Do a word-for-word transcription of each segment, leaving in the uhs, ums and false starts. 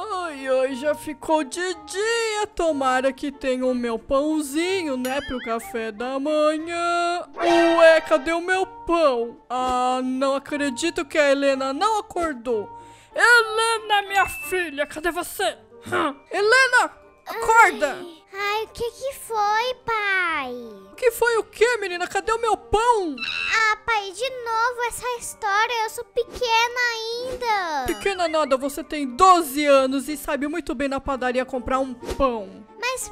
Ai, ai, já ficou de dia. Tomara que tenha o meu pãozinho, né, pro café da manhã. Ué, cadê o meu pão? Ah, não acredito que a Helena não acordou. Helena, minha filha, cadê você? Hã? Helena, acorda! Ai, ai, o que que foi, pai? O que foi o quê, menina? Cadê o meu pão? Ah, pai, de novo essa história. Eu sou pequena ainda. Pequena nada, você tem doze anos e sabe muito bem na padaria comprar um pão. Mas,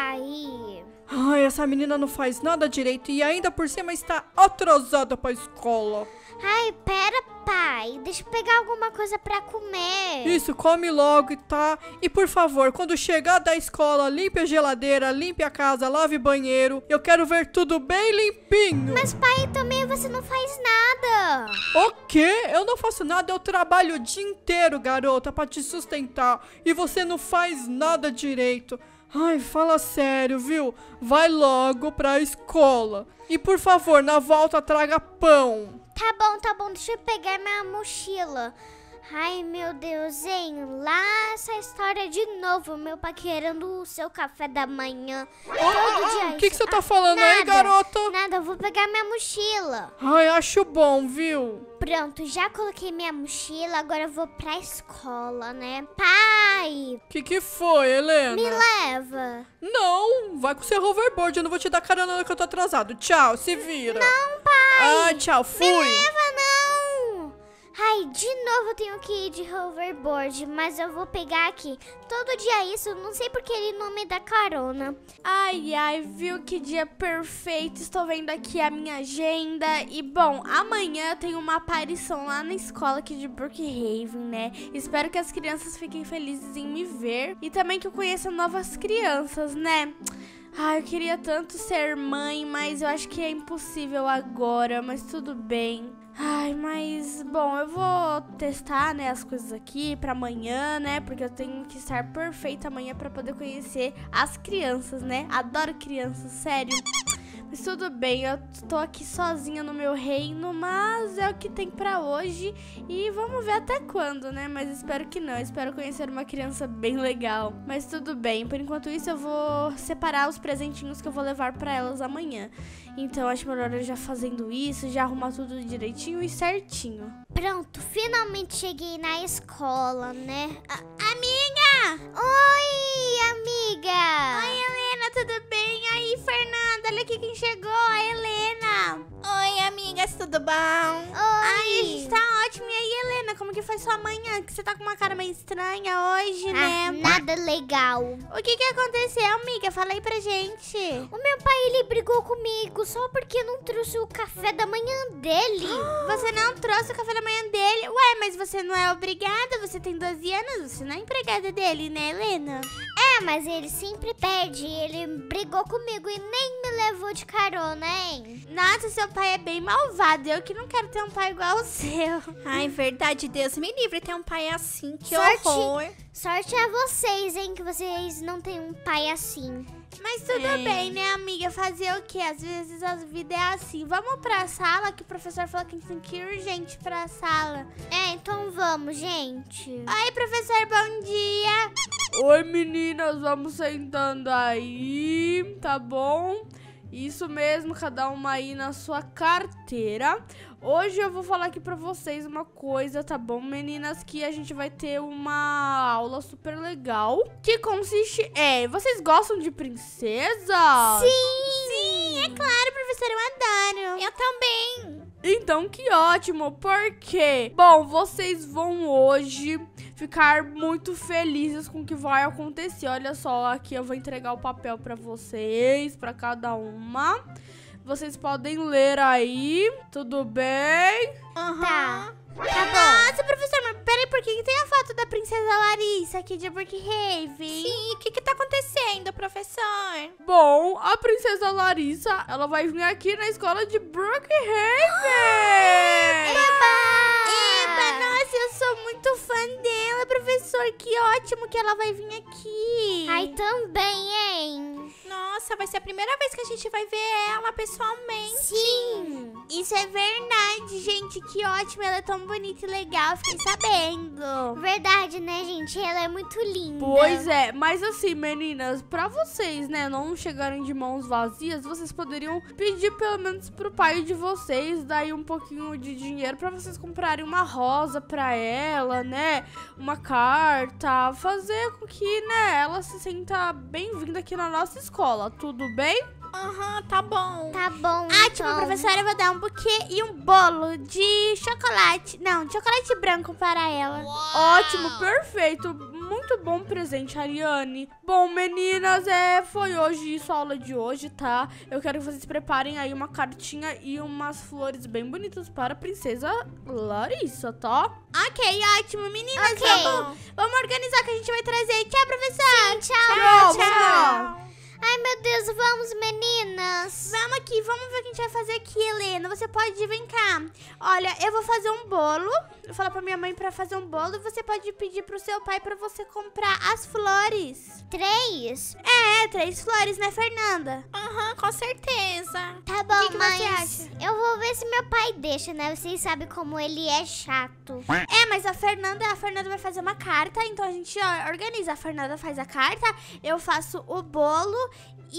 pai... Ai, essa menina não faz nada direito e ainda por cima está atrasada pra escola. Ai, pera, pai. Deixa eu pegar alguma coisa pra comer. Isso, come logo, tá? E por favor, quando chegar da escola, limpe a geladeira, limpe a casa, lave banheiro. Eu quero ver tudo bem limpinho. Mas, pai, também você não faz nada. O quê? Eu não faço nada, eu trabalho o dia inteiro, garota, pra te sustentar. E você não faz nada direito. Ai, fala sério, viu? Vai logo pra escola. E por favor, na volta traga pão. Tá bom, tá bom. Deixa eu pegar minha mochila. Ai, meu Deus, hein? Lá essa história de novo. Meu pai querendo o seu café da manhã. Todo dia. O que que você tá Ah, falando nada, aí, garota? Nada, eu vou pegar minha mochila. Ai, acho bom, viu? Pronto, já coloquei minha mochila. Agora eu vou pra escola, né? Pai, O que que foi, Helena? me leva. Não, vai com o seu hoverboard, eu não vou te dar carona que eu tô atrasado. Tchau, se vira. Não, pai. Ah, tchau, fui. Me leva, não. Ai, de novo eu tenho que ir de hoverboard, mas eu vou pegar aqui. Todo dia isso, não sei porque ele não me dá carona. Ai, ai, viu que dia perfeito. Estou vendo aqui a minha agenda. E, bom, amanhã tem uma aparição lá na escola aqui de Brookhaven, né? Espero que as crianças fiquem felizes em me ver. E também que eu conheça novas crianças, né? Ai, eu queria tanto ser mãe, mas eu acho que é impossível agora. Mas tudo bem. Ai, mas, bom, eu vou testar, né, as coisas aqui pra amanhã, né, porque eu tenho que estar perfeita amanhã pra poder conhecer as crianças, né, adoro crianças, sério. Mas tudo bem, eu tô aqui sozinha no meu reino, mas é o que tem pra hoje e vamos ver até quando, né, mas espero que não, espero conhecer uma criança bem legal. Mas tudo bem, por enquanto isso eu vou separar os presentinhos que eu vou levar pra elas amanhã. Então acho melhor eu já fazendo isso, já arrumar tudo direitinho e certinho. Pronto, finalmente cheguei na escola, né? A amiga! Oi, amiga! Oi, Helena, tudo bem? Aí, Fernanda, olha aqui quem chegou, a Helena. Oi, amigas, tudo bom? Oi! Ai, a gente tá ótimo. E aí, Helena, como que foi sua manhã? Que você tá com uma cara meio estranha hoje, Ah, né? nada legal. O que que aconteceu, amiga? Fala aí pra gente. O meu pai, ele brigou comigo só porque eu não trouxe o café da manhã dele. Você não trouxe o café da manhã dele? Ué, mas você não é obrigada, você tem doze anos, você não é empregada dele, né, Helena? É, mas ele sempre pede. Ele brigou comigo e nem me levou de carona, hein? Nossa, seu pai é bem malvado. Eu que não quero ter um pai igual o seu. Ai, verdade, Deus me livre ter um pai assim, que Sorte. horror. Sorte a vocês, hein, que vocês não têm um pai assim. Mas tudo É. bem, né, amiga? Fazer o quê? Às vezes a vida é assim. Vamos pra sala, que o professor falou que a gente tem que ir urgente pra sala. É, então vamos, gente. Oi, professor, bom dia. Oi, meninas, vamos sentando aí, tá bom? Isso mesmo, cada uma aí na sua carteira. Hoje eu vou falar aqui pra vocês uma coisa, tá bom, meninas? Que a gente vai ter uma aula super legal. Que consiste... É, vocês gostam de princesas? Sim! Sim, é claro, professor, eu adoro. Eu também. Então, que ótimo, porque... Bom, vocês vão hoje ficar muito felizes com o que vai acontecer. Olha só, aqui eu vou entregar o papel pra vocês, pra cada uma. Vocês podem ler aí, tudo bem? Uhum. Tá. Tá bom. Nossa, professor, mas peraí, por que que tem a foto da princesa Larissa aqui de Brookhaven? Sim, o que que tá acontecendo, professor? Bom, a princesa Larissa, ela vai vir aqui na escola de Brookhaven. Eba, nossa, eu sou muito fã dela, professor. Que ótimo que ela vai vir aqui. Ai, também, hein? Nossa. Nossa, vai ser a primeira vez que a gente vai ver ela pessoalmente. Sim. Isso é verdade, gente. Que ótimo. Ela é tão bonita e legal. Fiquei sabendo. Verdade, né, gente? Ela é muito linda. Pois é, mas assim, meninas, pra vocês, né, não chegarem de mãos vazias, vocês poderiam pedir pelo menos pro pai de vocês, daí um pouquinho de dinheiro pra vocês comprarem uma rosa pra ela, né, uma carta, fazer com que, né, ela se sinta bem-vinda aqui na nossa escola, tudo bem? Aham, tá bom. Tá bom, Ótimo, então. professora. Eu vou dar um buquê e um bolo de chocolate. Não, de chocolate branco para ela. Ótimo, perfeito. Muito bom presente, Ariane. Bom, meninas, é, foi hoje isso, a aula de hoje, tá? Eu quero que vocês preparem aí uma cartinha e umas flores bem bonitas para a princesa Larissa, tá? Ok, ótimo. Meninas, Ok. vamos, vamos organizar que a gente vai trazer. Tchau, professor. Tchau, Tchau, tchau. Ai, meu Deus, vamos, meninas. Vamos aqui, vamos ver o que a gente vai fazer aqui, Helena. Você pode, vem cá. Olha, eu vou fazer um bolo. Vou falar pra minha mãe pra fazer um bolo. E você pode pedir pro seu pai pra você comprar as flores. Três? É, três flores, né, Fernanda? Aham, com certeza. Tá bom, que você mas eu vou ver se meu pai deixa, né? Vocês sabem como ele é chato. É, mas a Fernanda, a Fernanda vai fazer uma carta, então a gente ó, organiza. A Fernanda faz a carta, eu faço o bolo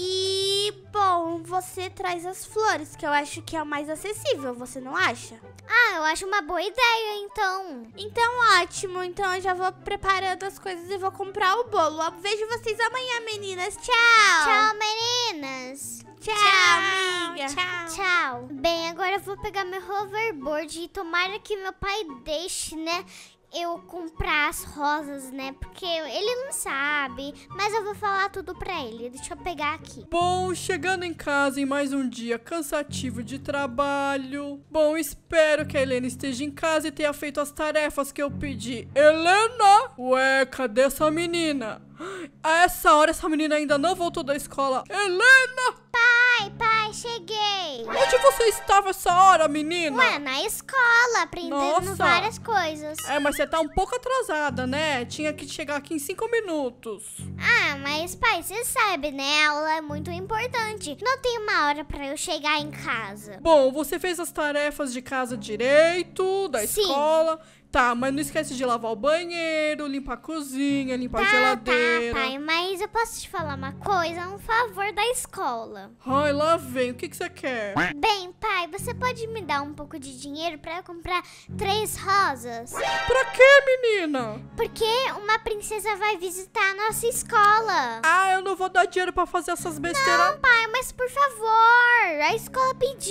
e, bom, você traz as flores, que eu acho que é o mais acessível, você não acha? Ah, eu acho uma boa ideia, então. Então, ótimo. Então eu já vou preparando as coisas e vou comprar o bolo. Eu vejo vocês amanhã, meninas. Tchau. Tchau, meninas. Tchau, amiga. Tchau. Tchau. Bem, agora eu vou pegar meu hoverboard e tomara que meu pai deixe, né, eu comprar as rosas, né? Porque ele não sabe, mas eu vou falar tudo pra ele. Deixa eu pegar aqui. Bom, chegando em casa em mais um dia cansativo de trabalho. Bom, espero que a Helena esteja em casa e tenha feito as tarefas que eu pedi. Helena! Ué, cadê essa menina? A essa hora essa menina ainda não voltou da escola. Helena! Pai, pai, cheguei. Onde você estava essa hora, menina? Ué, na escola, aprendendo Nossa. várias coisas. É, mas você tá um pouco atrasada, né? Tinha que chegar aqui em cinco minutos. Ah, mas pai, você sabe, né? A aula é muito importante. Não tem uma hora pra eu chegar em casa. Bom, você fez as tarefas de casa direito, da Sim. escola. Tá, mas não esquece de lavar o banheiro, limpar a cozinha, limpar a Tá, geladeira. tá, pai, mas eu posso te falar uma coisa? Um favor da escola. Ai, lá vem. O que que você quer? Bem, pai, você pode me dar um pouco de dinheiro pra eu comprar três rosas? Pra quê, menina? Porque uma princesa vai visitar a nossa escola. Ah, eu não vou dar dinheiro pra fazer essas besteiras. Não, pai, mas por favor, a escola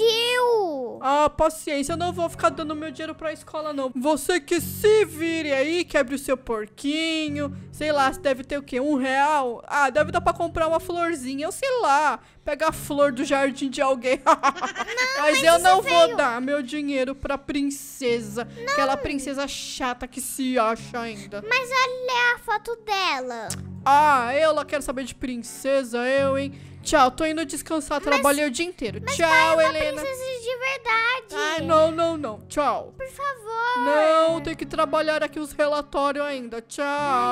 pediu. Ah, paciência, eu não vou ficar dando meu dinheiro pra escola, não. Você que se vire aí, quebre o seu porquinho. Sei lá, você deve ter o quê? Um real? Ah, deve dar pra comprar uma florzinha. Eu sei lá, pegar a flor do jardim de alguém. Não, mas eu não vou dar meu dinheiro pra princesa. Não. Aquela princesa chata que se acha ainda. Mas olha a foto dela. Ah, eu lá quero saber de princesa, eu, hein? Tchau, tô indo descansar, trabalhei o dia inteiro. Tchau, Pai, é uma Helena. princesa de verdade. Ai, não, não, não. Tchau. Por favor. Não, tem que trabalhar aqui os relatórios ainda. Tchau.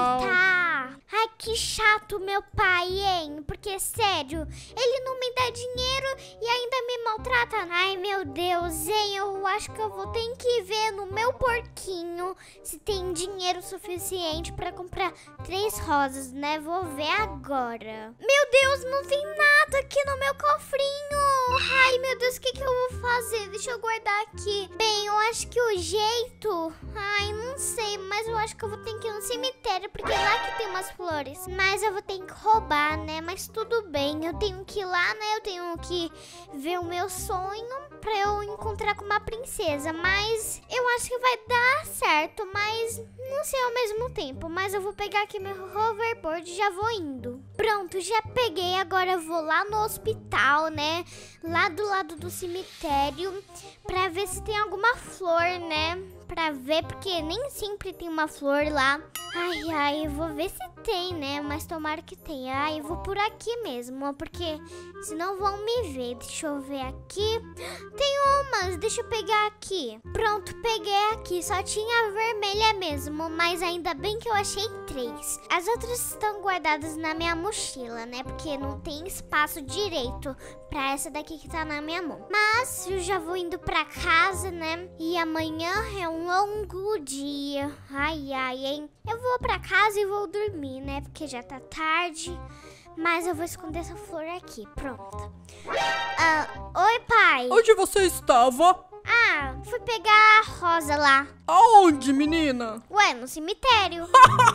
Tá. Ai, que chato meu pai, hein? Porque, sério, ele não me dá dinheiro e ainda me maltrata. Ai, meu Deus, hein? Eu acho que eu vou ter que ver no meu porquinho se tem dinheiro suficiente pra comprar três rosas, né? Vou ver agora. Meu Deus, não tem nada aqui no meu cofrinho. Ai, meu Deus, o que, que eu vou fazer? Deixa eu guardar aqui. Bem, eu acho que o jeito... Ai, não sei, mas eu acho que eu vou ter que ir no cemitério, porque é lá que tem umas flores. Mas eu vou ter que roubar, né? Mas tudo bem, eu tenho que ir lá, né? Eu tenho que ver o meu sonho pra eu encontrar com uma princesa. Mas eu acho que vai dar certo, mas não sei ao mesmo tempo. Mas eu vou pegar aqui meu hoverboard e já vou indo. Pronto, já peguei. Agora eu vou lá no hospital, né? Lá do lado do cemitério, pra ver se tem alguma flor, né? Pra ver, porque nem sempre tem uma flor lá. Ai, ai, eu vou ver se tem, né? Mas tomara que tenha. Ah, eu vou por aqui mesmo, porque senão vão me ver. Deixa eu ver aqui. Tem umas, deixa eu pegar aqui. Pronto, peguei aqui. Só tinha a vermelha mesmo, mas ainda bem que eu achei três. As outras estão guardadas na minha mochila, né? Porque não tem espaço direito pra essa daqui que tá na minha mão. Mas eu já vou indo pra casa, né? E amanhã é um longo dia. Ai, ai, hein? Eu vou pra casa e vou dormir, né? Porque já tá tarde. Mas eu vou esconder essa flor aqui. Pronto. Ah, oi, pai. Onde você estava? Ah, fui pegar a rosa lá. Aonde, menina? Ué, no cemitério.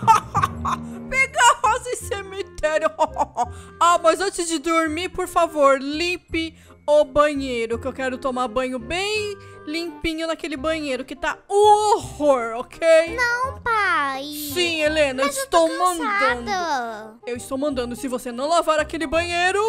Pegar rosa em cemitério. Ah, mas antes de dormir, por favor, limpe o banheiro, que eu quero tomar banho bem limpinho naquele banheiro, que tá um horror, ok? Não, pai. Sim, Helena, Mas eu estou eu tô cansada. mandando. Eu estou mandando. Se você não lavar aquele banheiro,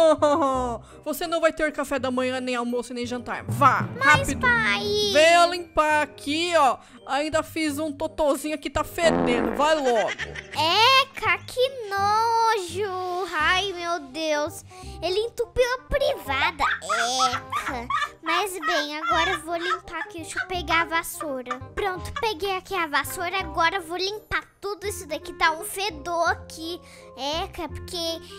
você não vai ter café da manhã, nem almoço, nem jantar. Vá, Mas, rápido. pai. Venha limpar aqui, ó. Ainda fiz um totozinho que tá fedendo. Vai logo. Eca, que nojo. Ai, meu Deus. Ele entupiu a privada. Eca. Mas bem, agora eu vou limpar aqui. Deixa eu pegar a vassoura. Pronto, peguei aqui a vassoura. Agora eu vou limpar tudo isso daqui. Tá um fedor aqui. Eca, porque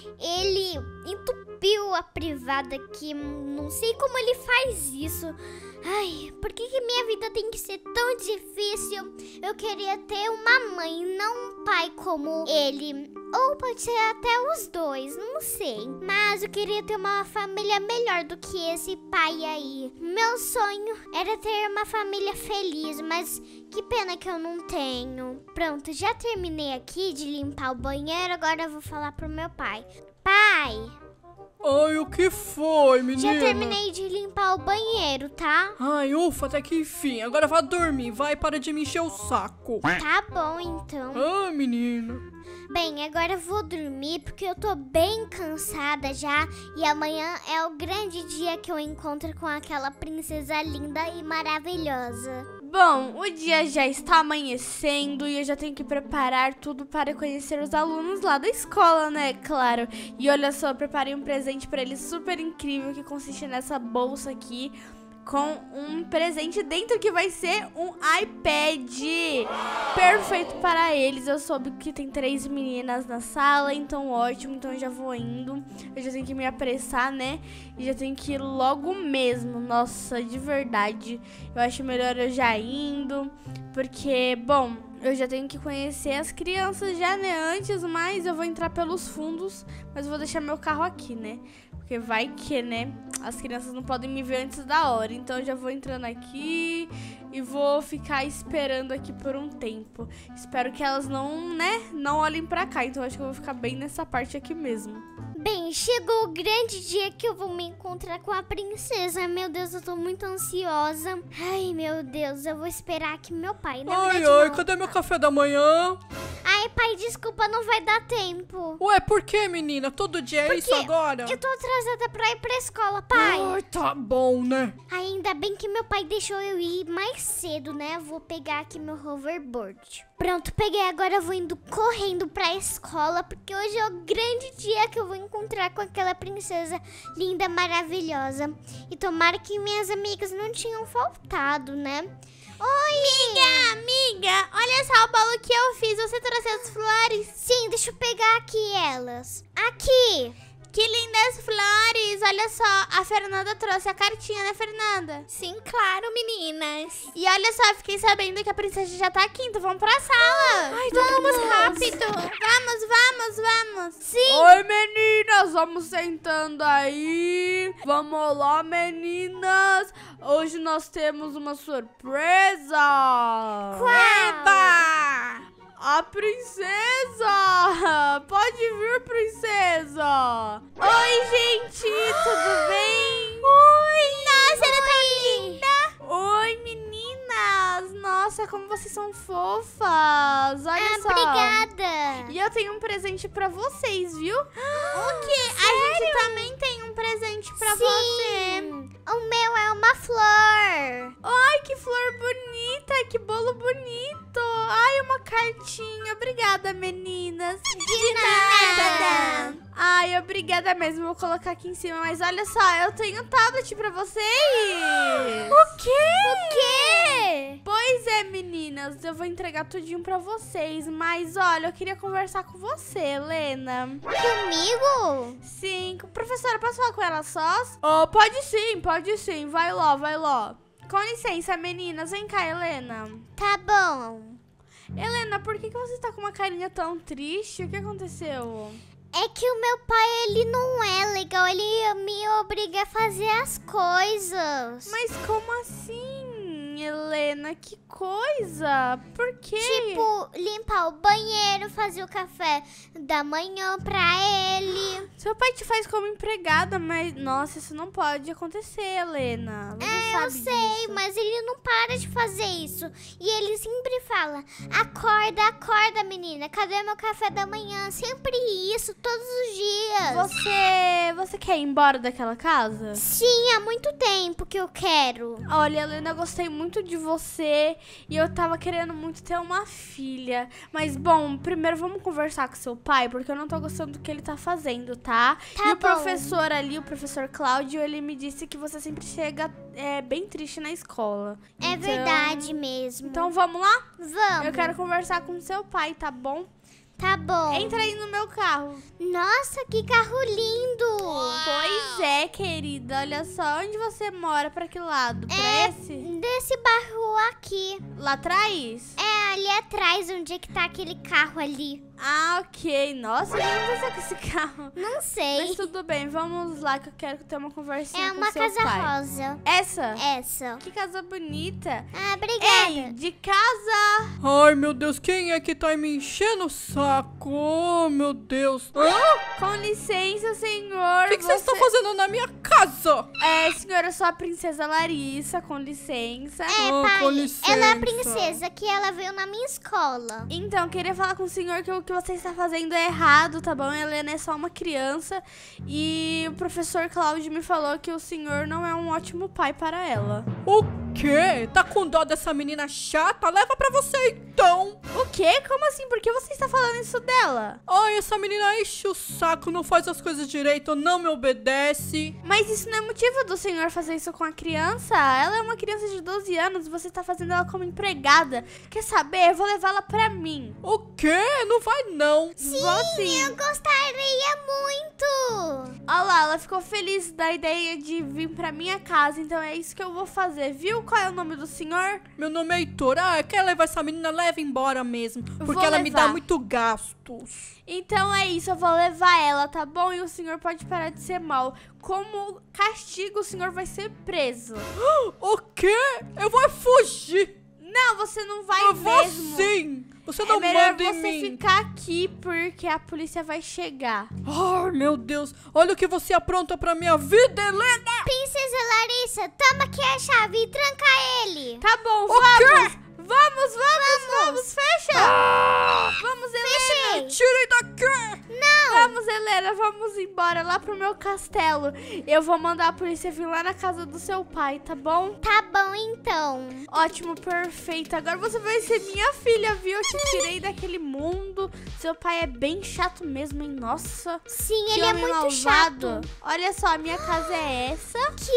ele entupiu a privada aqui. Não sei como ele faz isso. Ai, por que, que minha vida tem que ser tão difícil? Eu queria ter uma mãe, não um pai como ele. Ou pode ser até os dois, não sei. Mas eu queria ter uma família melhor do que esse pai aí. Meu sonho era ter uma família feliz, mas que pena que eu não tenho. Pronto, já terminei aqui de limpar o banheiro, agora eu vou falar pro meu pai. Pai! Ai, o que foi, menina? Já terminei de limpar o banheiro, tá? Ai, ufa, até que enfim. Agora vá dormir, vai, para de me encher o saco. Tá bom, então. Ah, menina. Bem, agora eu vou dormir porque eu tô bem cansada já. E amanhã é o grande dia que eu encontro com aquela princesa linda e maravilhosa. Bom, o dia já está amanhecendo e eu já tenho que preparar tudo para conhecer os alunos lá da escola, né? Claro. E olha só, eu preparei um presente para eles super incrível que consiste nessa bolsa aqui com um presente dentro que vai ser um iPad perfeito para eles. Eu soube que tem três meninas na sala, então ótimo, então eu já vou indo. Eu já tenho que me apressar, né? E já tenho que ir logo mesmo. Nossa, de verdade, eu acho melhor eu já indo, porque, bom, eu já tenho que conhecer as crianças já, né, antes, mas eu vou entrar pelos fundos, mas eu vou deixar meu carro aqui, né? Porque vai que, né, as crianças não podem me ver antes da hora. Então eu já vou entrando aqui e vou ficar esperando aqui por um tempo. Espero que elas não, né, não olhem pra cá. Então eu acho que eu vou ficar bem nessa parte aqui mesmo. Bem, chegou o grande dia que eu vou me encontrar com a princesa. Meu Deus, eu tô muito ansiosa. Ai, meu Deus, eu vou esperar aqui meu pai. Na Ai, verdade, ai, não. cadê meu café da manhã? Ai, pai, desculpa, não vai dar tempo. Ué, por que, menina? Todo dia é isso agora? Eu tô atrasada pra ir pra escola, pai. Ai, tá bom, né? Ainda bem que meu pai deixou eu ir mais cedo, né? Eu vou pegar aqui meu hoverboard. Pronto, peguei. Agora eu vou indo correndo pra escola, porque hoje é o grande dia que eu vou encontrar com aquela princesa linda, maravilhosa. E tomara que minhas amigas não tinham faltado, né? Oi! Amiga, amiga, olha só o bolo que eu fiz. Você trouxe as flores? Sim, deixa eu pegar aqui elas. Aqui! Que lindas flores! Olha só, a Fernanda trouxe a cartinha, né, Fernanda? Sim, claro, meninas. E olha só, fiquei sabendo que a princesa já tá aqui, então vamos pra sala. Ai, então vamos rápido. Vamos, vamos, vamos. Sim! Oi, meninas, vamos sentando aí. Vamos lá, meninas. Hoje nós temos uma surpresa. Qual? A princesa! Pode vir, princesa! Oi, gente, tudo bem? Oi! Nossa, ela tá Oi! linda! Oi, meninas! Nossa, como vocês são fofas! Olha Ah, só! obrigada! E eu tenho um presente pra vocês, viu? O quê? A gente também tem um presente pra Sim, você. o meu é uma flor. Ai, que flor bonita, que bolo bonito. Ai, uma cartinha. Obrigada, meninas. De nada. Ai, obrigada mesmo. Vou colocar aqui em cima. Mas olha só, eu tenho um tablet pra vocês. O quê? O quê? Pois é, meninas. Eu vou entregar tudinho pra vocês. Mas olha, eu queria conversar com você, Helena. Comigo? Sim. Professora, posso falar com ela sós? Oh, pode sim, pode sim. Vai lá, vai lá. Com licença, meninas. Vem cá, Helena. Tá bom. Helena, por que, que você tá com uma carinha tão triste? O que aconteceu? É que o meu pai, ele não é legal. Ele me obriga a fazer as coisas. Mas como assim, Helena? Que coisa? Por quê? Tipo, limpar o banheiro, fazer o café da manhã pra ele. Seu pai te faz como empregada, mas... Nossa, isso não pode acontecer, Helena. Você É, sabe eu sei, disso. mas ele não para de fazer isso. E ele sempre fala, acorda, acorda, menina. Cadê meu café da manhã? Sempre isso, todos os dias. Você... Você quer ir embora daquela casa? Sim, há muito tempo que eu quero. Olha, Helena, eu gostei muito de você e eu tava querendo muito ter uma filha. Mas, bom, primeiro vamos conversar com seu pai, porque eu não tô gostando do que ele tá fazendo, tá? Tá e o bom. professor ali, o professor Cláudio, ele me disse que você sempre chega é, bem triste na escola. É Então- verdade mesmo. Então vamos lá? Vamos. Eu quero conversar com seu pai, tá bom? Tá bom. Entra aí no meu carro. Nossa, que carro lindo. Pois é, querida. Olha só, onde você mora? Pra que lado? Pra É esse? desse bairro aqui. Lá atrás? É ali atrás, onde é que tá aquele carro ali. Ah, ok. Nossa, o que aconteceu com esse carro? Não sei. Mas tudo bem, vamos lá que eu quero ter uma conversinha É com uma seu casa pai. rosa. Essa? Essa. Que casa bonita. Ah, obrigada. Ei, de casa. Ai, meu Deus, quem é que tá me enchendo o saco? Oh, meu Deus. Hã? Com licença, senhor. O que que vocês Você- estão fazendo na minha casa? É, senhora, eu sou a princesa Larissa, com licença. É, Ah, pai, com licença. ela é a princesa que ela veio na minha escola. Então, queria falar com o senhor que o que você está fazendo é errado, tá bom? A Helena é só uma criança e o professor Cláudio me falou que o senhor não é um ótimo pai para ela. O quê? Tá com dó dessa menina chata? Leva pra você então. O quê? Como assim? Por que você está falando isso dela? Ai, essa menina enche o saco, não faz as coisas direito, não me obedece. Mas isso não é motivo do senhor fazer isso com a criança? Ela é uma criança de doze anos e você tá fazendo ela como empregada. Quer saber? Eu vou levá-la pra mim. O quê? Não vai não. Sim, Vou sim. eu gostaria muito. Olha lá, ela ficou feliz da ideia de vir pra minha casa, então é isso que eu vou fazer, viu? Qual é o nome do senhor? Meu nome é Heitor. Ah, quer levar essa menina? Leva embora mesmo. Porque Vou ela me dá levar. muito gastos. Então é isso, eu vou levar ela, tá bom? E o senhor pode parar de ser mal. Como castigo, o senhor vai ser preso. O quê? Eu vou fugir. Não, você não vai Eu vou mesmo. sim. Você É não melhor manda em você mim. ficar aqui porque a polícia vai chegar. Ai, meu Deus. Olha o que você apronta pra minha vida, Helena. Princesa Larissa, toma aqui a chave e tranca ele. Tá bom, O vamos. quê? Vamos, vamos, vamos, fecha. Vamos, Helena. Tirem daqui. Vamos, Helena, vamos embora lá pro meu castelo. Eu vou mandar a polícia vir lá na casa do seu pai, tá bom? Tá bom, então. Ótimo, perfeito. Agora você vai ser minha filha, viu? Eu te tirei daquele mundo. Seu pai é bem chato mesmo, hein? Nossa. Sim, Que ele é homem muito malvado. chato. Olha só, a minha casa é essa. Que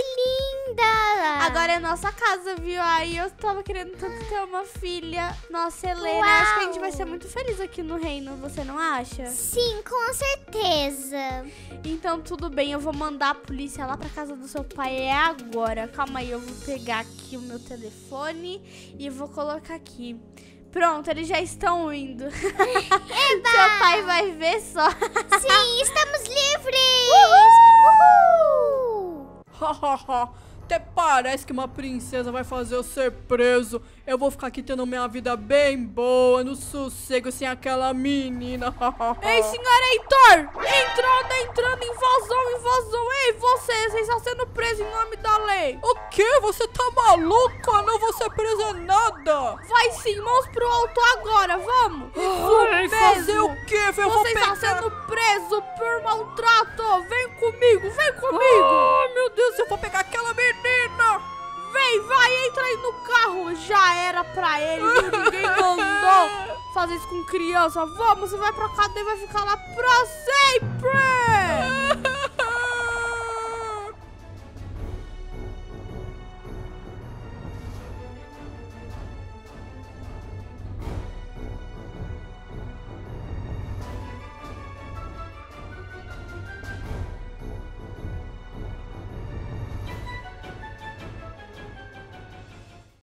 linda. Agora é nossa casa, viu? Aí eu tava querendo tanto ter uma filha. Nossa, Helena, eu acho que a gente vai ser muito feliz aqui no reino, você não acha? Sim, com certeza. Então tudo bem, eu vou mandar a polícia lá pra casa do seu pai é agora. Calma aí, eu vou pegar aqui o meu telefone e vou colocar aqui. Pronto, eles já estão indo. Seu pai vai ver só. Sim, estamos livres. Uhul. Hahaha. Até parece que uma princesa vai fazer eu ser preso. Eu vou ficar aqui tendo minha vida bem boa, no sossego, sem aquela menina. Ei, senhor Heitor! Entrando, entrando, invasão, invasão. Ei, você, você está sendo preso em nome da lei. O quê? Você tá maluca? Não vou ser presa em nada. Vai sim, mãos pro alto agora, vamos. Ai, Isso fazer mesmo. o quê? Eu vou Você está pegar... sendo preso. preso por maltrato. Vem comigo, vem comigo. Ai, meu Deus, eu vou pegar aquela menina. Vem, vai, entra aí no carro. Já era pra ele, viu? Ninguém mandou fazer isso com criança. Vamos, você vai pra cadeia e vai ficar lá pra sempre.